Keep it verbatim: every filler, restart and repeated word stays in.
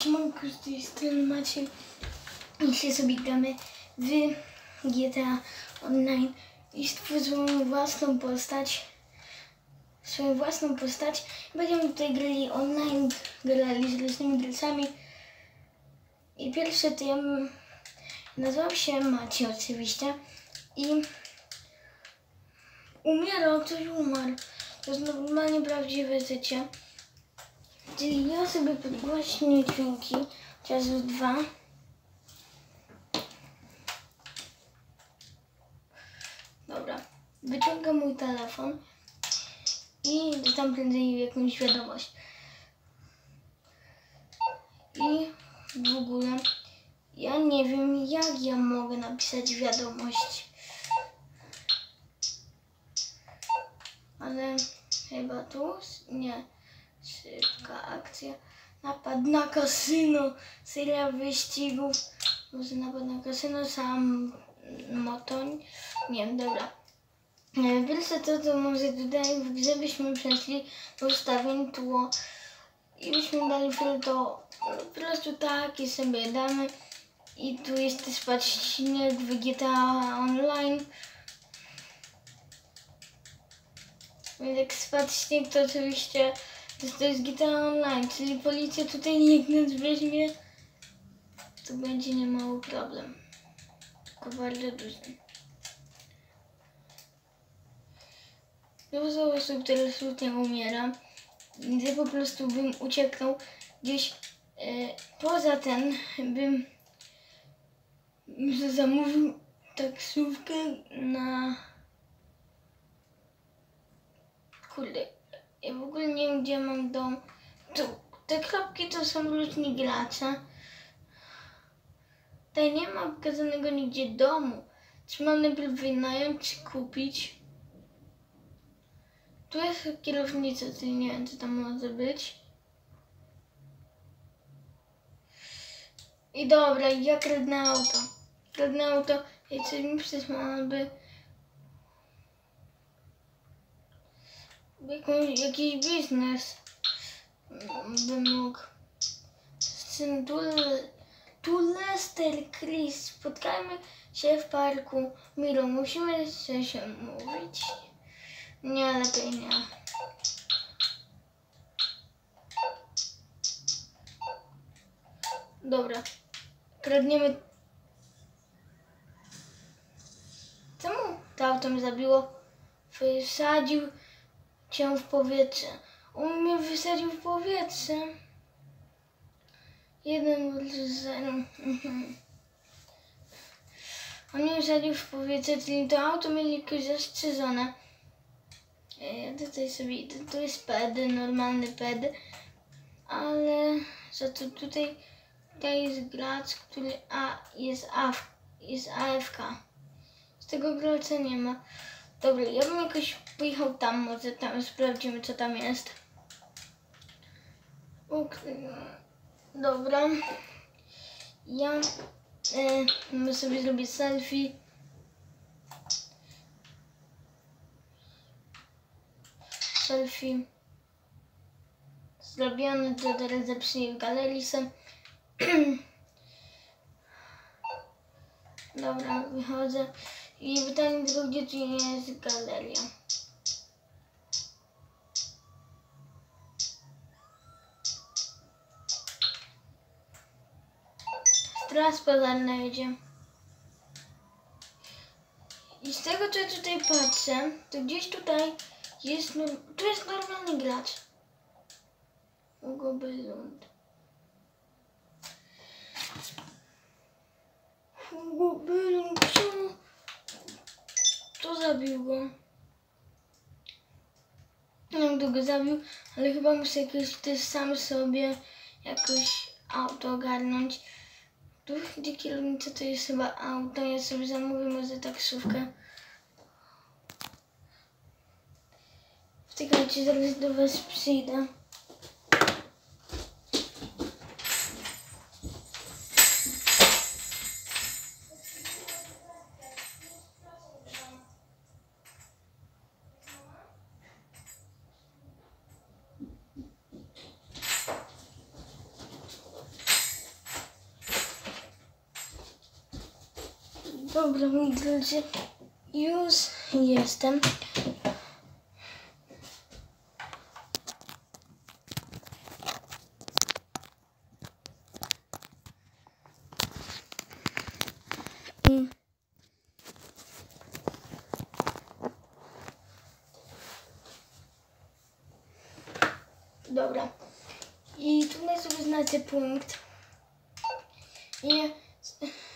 Siemanko, z tej strony Maciej. Dzisiaj sobie gramy w G T A Online i stworzyłem własną postać. Swoją własną postać. Będziemy tutaj grali online, grali z różnymi graczami. I pierwszy to ja nazwał się Maciej oczywiście. I umierał, ktoś umarł. To jest normalnie prawdziwe życie. Czyli ja sobie podgłośnię dźwięki, chociaż dwa. Dobra, wyciągam mój telefon i dam prędzej jakąś wiadomość. I w ogóle ja nie wiem, jak ja mogę napisać wiadomość. Ale chyba tu? Nie. Szybka akcja. Napad na kasyno. Seria wyścigów. Może napad na kasyno. Sam motoń. Nie wiem, dobra. Pierwsze to, to może tutaj w grze byśmy przeszli do ustawień tło. I byśmy dali filtro. Po prostu taki sobie damy. I tu jest też patrznik w G T A Online. Więc jak spadł śnieg, to oczywiście to, to jest G T A Online, czyli policja tutaj nikt nas weźmie, to będzie niemały problem. Tylko bardzo duży. Dużo osób teraz tutaj umiera, więc ja po prostu bym ucieknął gdzieś e, poza ten, bym zamówił taksówkę na... Kurde, ja w ogóle nie wiem, gdzie mam dom. To, te kropki to są różni gracze. Tutaj nie ma pokazanego nigdzie domu. Czy mam najpierw wynająć, czy kupić? Tu jest kierownica, czyli nie wiem, co tam może być. I dobra, ja kradnę auto. Kradnę auto i coś mi przysłano, by... Jakąś, jakiś biznes bym mógł. Tu Lester, Chris, spotkajmy się w parku. Miro, musimy się mówić. Nie, lepiej nie. Dobra, kradniemy. Czemu to auto mnie zabiło? Wysadził cię w powietrze. On mnie wysadził w powietrze. Jeden zero. Mhm. On mnie wysadził w powietrze, czyli to auto mieli jakoś zastrzeżone. Ja tutaj sobie idę. To jest ped, normalny ped. Ale za to tutaj, tutaj jest gracz, który a, jest, AF, jest A F K. Z tego gracza nie ma. Dobra, ja bym jakoś pojechał tam, może tam sprawdzimy, co tam jest. Dobra. Ja e, sobie zrobię selfie. Selfie. Zrobione, to teraz zapisuję w galerii sam. Dobra, wychodzę. I pytanie tylko, gdzie tu jest galeria. Straż pożarna jedzie. I z tego, co ja tutaj patrzę, to gdzieś tutaj jest, tu jest normalny gracz. Hugo Bylund. Hugo Bylund, czemu? To zabił go. Nie wiem, kto go zabił, ale chyba muszę jakoś też sam sobie jakoś auto ogarnąć. Tu, gdzie kierownica, to jest chyba auto. Ja sobie zamówię może taksówkę. Czekajcie, zaraz do was przyjdę. Dobra, moi drodzy, już jestem. I dobra. I tutaj sobie znacie punkt. I